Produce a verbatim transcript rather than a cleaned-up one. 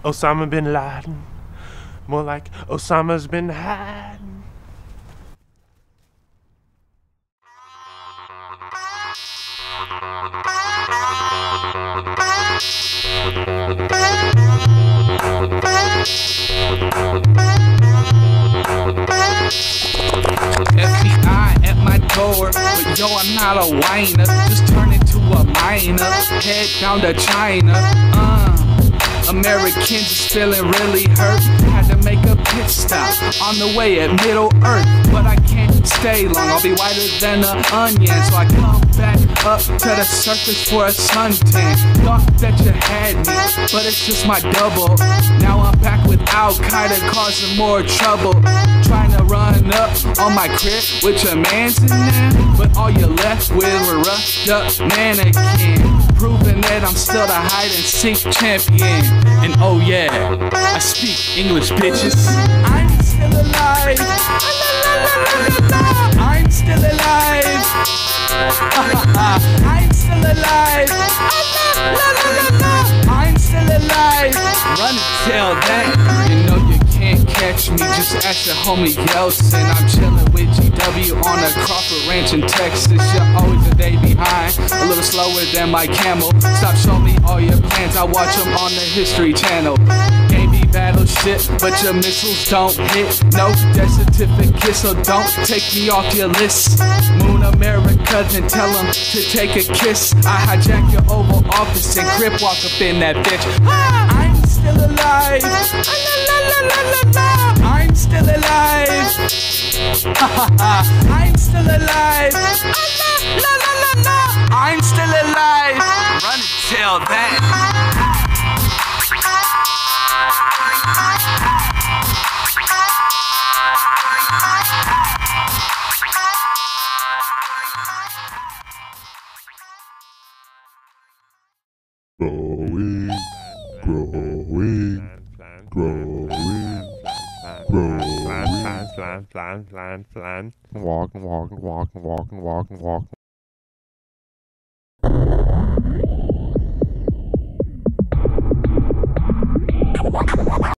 Osama Bin Laden. More like Osama's been had. F B I at my door, but yo, I'm not a whiner. Just turn into a miner, head down to China. Uh, Americans is feeling really hurt. Had to make a pit stop on the way at Middle Earth, but I can't stay long. I'll be whiter than an onion, so I come back up to the surface for a suntan. Thought that you had me, but it's just my double. Now I'm back with Al-Qaeda causing more trouble. Trying to run up on my crib with your mans in there, but all you're left with a roughed up mannequin, proving that I'm still the hide and seek champion. And oh yeah, I speak English, bitches. I'm still alive. I'm still alive. I'm still alive. I'm still alive. Run and tell that. You know you can't catch me, just ask your homie Yeltsin. I'm chillin' with G W on a Crawford Ranch in Texas. You're always a day behind, a little slower than my camel. Stop showing me all your plans, I watch them on the History Channel. Gave me battle shit, but your missiles don't hit. No death certificate, so don't take me off your list. Moon America, then tell them to take a kiss. I hijack your Oval Office and grip walk up in that bitch. I'm still alive. I'm still alive. I'm still alive. I'm still alive. Run and tell that. Growing, growing, growing, growing. Plan, plan, plan, plan, plan, plan. Walking, walking, walking, walking, walking, walking.